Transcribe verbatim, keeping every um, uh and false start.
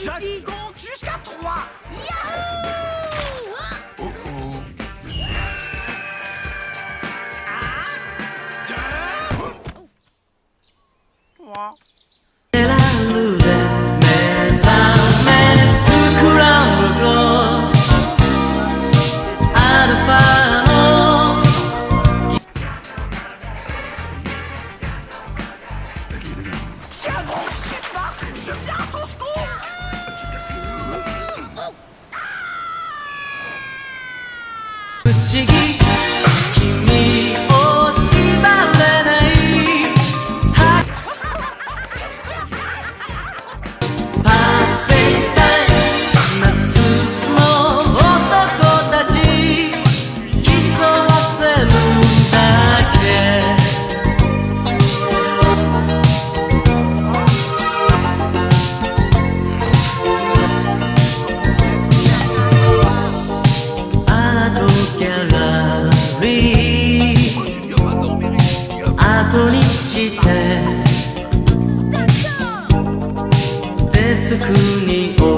ici. Compte jusqu'à trois. Yahoo! Oh oh. Selalu dan mezame scramble close Alfano. Tiens bon, je sais pas, je viens à ton secours. 不思議君を縛れないパセンタイ夏の男たち競わせるだけアートギャラリー後にしてデスクに